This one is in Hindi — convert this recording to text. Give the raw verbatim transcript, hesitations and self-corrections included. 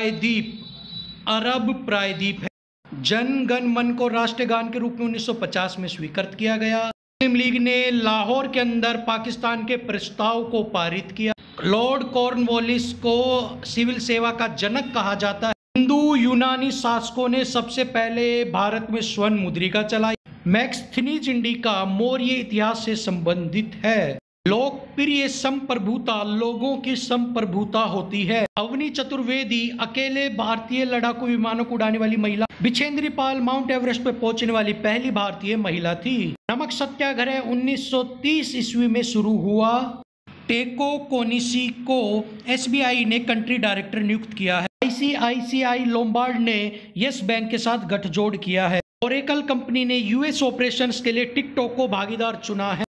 प्रायद्वीप अरब प्रायद्वीप है। जन गण मन को राष्ट्रगान के रूप में उन्नीस सौ पचास में स्वीकृत किया गया। मुस्लिम लीग ने लाहौर के अंदर पाकिस्तान के प्रस्ताव को पारित किया। लॉर्ड कॉर्नवालिस को सिविल सेवा का जनक कहा जाता है। हिंदू यूनानी शासकों ने सबसे पहले भारत में स्वर्ण मुद्रिका चलाई। मैक्सथनीज इंडिका मौर्य इतिहास से संबंधित है। लोकप्रिय संप्रभुता लोगों की संप्रभुता होती है। अवनी चतुर्वेदी अकेले भारतीय लड़ाकू विमानों को उड़ाने वाली महिला। बिछेंद्री पाल माउंट एवरेस्ट पर पहुंचने वाली पहली भारतीय महिला थी। नमक सत्याग्रह उन्नीस सौ तीस ईस्वी में शुरू हुआ। टेको कोनिसी को एस बी आई ने कंट्री डायरेक्टर नियुक्त किया है। आई सी आई सी आई लोम्बार्ड ने यस बैंक के साथ गठजोड़ किया है। ओरेकल कंपनी ने यूएस ऑपरेशंस के लिए टिकटॉक को भागीदार चुना है।